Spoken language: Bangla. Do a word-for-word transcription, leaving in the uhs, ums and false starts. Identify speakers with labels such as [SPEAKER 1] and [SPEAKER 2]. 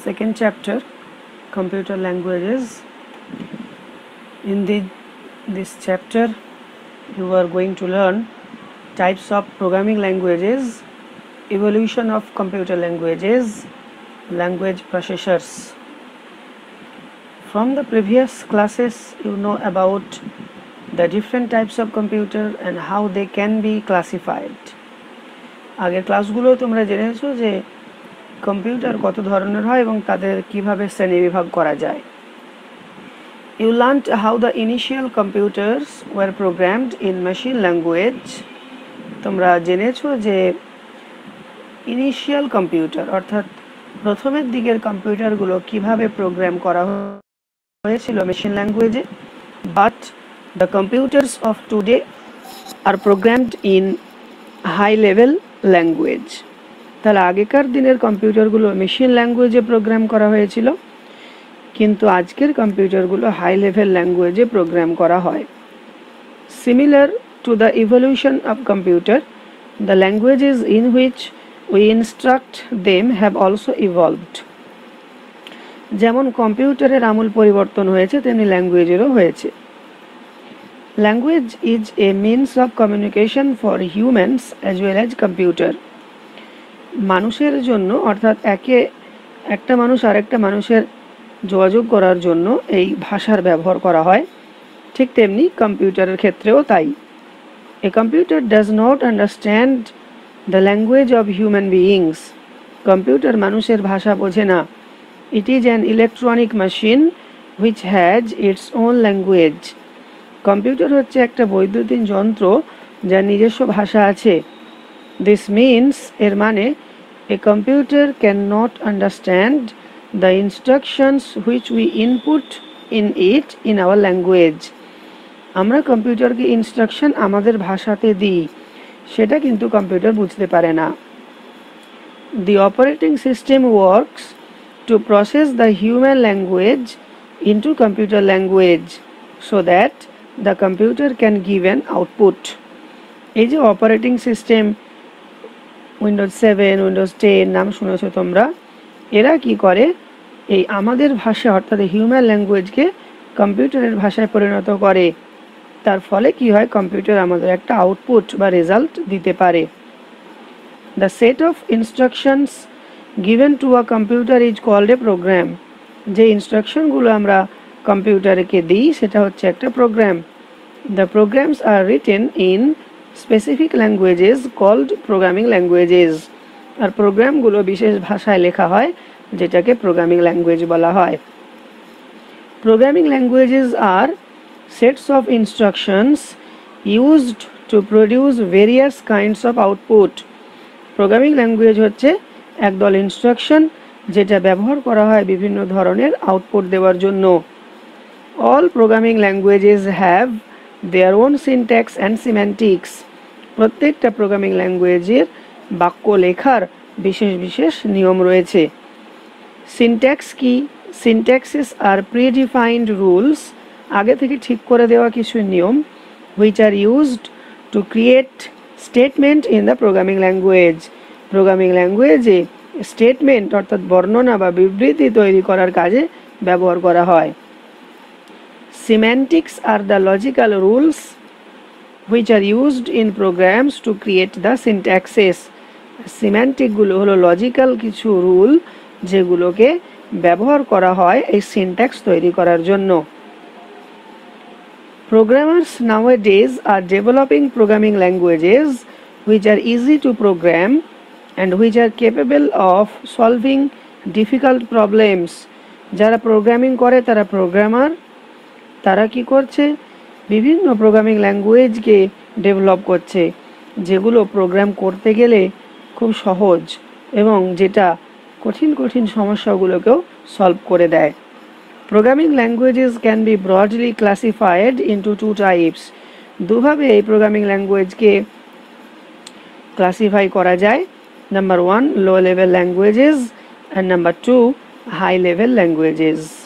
[SPEAKER 1] second chapter, computer languages. In the, this chapter you are going to learn types of programming languages, evolution of computer languages, language processors. From the previous classes you know about the different types of computer and how they can be classified. আগের ক্লাসগুলো তোমরা জেনেছো যে কম্পিউটার কত ধরনের হয় এবং তাদের কিভাবে শ্রেণীবিভাগ করা যায়. You learned how the initial computers were programmed in machine language. তোমরা জেনেছো যে ইনিশিয়াল কম্পিউটার অর্থাৎ প্রথমের দিকের কম্পিউটারগুলো কিভাবে প্রোগ্রাম করা হয়েছিল মেশিন ল্যাঙ্গুয়েজে. But the computers of today are programmed in high level language. তাহলে আগেকার দিনের কম্পিউটারগুলো মেশিন ল্যাঙ্গুয়েজে প্রোগ্রাম করা হয়েছিল, কিন্তু আজকের কম্পিউটারগুলো হাই লেভেল ল্যাঙ্গুয়েজে প্রোগ্রাম করা হয়. Similar to the evolution of computer, the languages in which we instruct them have also evolved. যেমন কম্পিউটারের আমূল পরিবর্তন হয়েছে তেমনি ল্যাঙ্গুয়েজেরও হয়েছে. Language is a means of communication for humans as well as computer. মানুষের জন্য অর্থাৎ একে একটা মানুষ আরেকটা মানুষের যোগাযোগ করার জন্য এই ভাষার ব্যবহার করা হয়, ঠিক তেমনি কম্পিউটারের ক্ষেত্রেও তাই. A computer does not understand the language of human beings. Computer মানুষের ভাষা বোঝে না. It is an electronic machine which has its own language. Computer হচ্ছে একটা বৈদ্যুতিন যন্ত্র যার নিজস্ব ভাষা আছে. This means এর মানে a computer cannot understand the instructions which we input in it in our language. আমরা কম্পিউটারকে ইনস্ট্রাকশন আমাদের ভাষাতে দিই, সেটা কিন্তু কম্পিউটার বুঝতে পারে না. The operating system works to process the human language into computer language so that the computer can give an output. এই যে operating system Windows seven, Windows ten নাম শুনেছো তোমরা, এরা কি করে এই আমাদের ভাষা অর্থাৎ হিউম্যান ল্যাঙ্গুয়েজকে কম্পিউটারের ভাষায় পরিণত করে. তার ফলে কি হয়, কম্পিউটার আমাদের একটা আউটপুট বা রেজাল্ট দিতে পারে. The set of instructions given to a computer is called a program. যে ইনস্ট্রাকশনগুলো আমরা কম্পিউটারকে দিই সেটা হচ্ছে একটা program. The programs are written in specific languages called programming languages. আর প্রোগ্রামগুলো বিশেষ ভাষায় লেখা হয় যেটাকে প্রোগ্রামিং ল্যাঙ্গুয়েজ বলা হয়. Programming languages are sets of instructions used to produce various kinds of output. Programming language হচ্ছে একদল ইনস্ট্রাকশন যেটা ব্যবহার করা হয় বিভিন্ন ধরনের আউটপুট দেওয়ার জন্য. All programming languages have their own syntax and semantics. প্রত্যেকটা প্রোগ্রামিং ল্যাঙ্গুয়েজের বাক্য লেখার বিশেষ বিশেষ নিয়ম রয়েছে. সিনট্যাক্স কি? সিনট্যাক্সেস আর প্রিডিফাইন্ড রুলস, আগে থেকে ঠিক করে দেওয়া কিছু নিয়ম, which are used to create statement in the programming language. Programming ল্যাঙ্গুয়েজে স্টেটমেন্ট অর্থাৎ বর্ণনা বা বিবৃতি তৈরি করার কাজে ব্যবহার করা হয়. Semantics are the logical rules which are used in programs to create the syntaxes. সিম্যান্টিকগুলো হলো লজিক্যাল কিছু রুল যেগুলোকে ব্যবহার করা হয় এই সিনট্যাক্স তৈরি করার জন্য. Programmers nowadays are developing programming languages which are easy to program and which are capable of solving difficult problems. যারা প্রোগ্রামিং করে তারা প্রোগ্রামার, তারা কি করছে বিভিন্ন প্রোগ্রামিং ল্যাঙ্গুয়েজকে ডেভেলপ করছে যেগুলো প্রোগ্রাম করতে গেলে খুব সহজ এবং যেটা কঠিন কঠিন সমস্যাগুলোকেও সলভ করে দেয়. Programming languages can be broadly classified into two types. দুভাবে এই প্রোগ্রামিং ল্যাঙ্গুয়েজকে ক্লাসিফাই করা যায়. Number one low level languages and number two high level languages.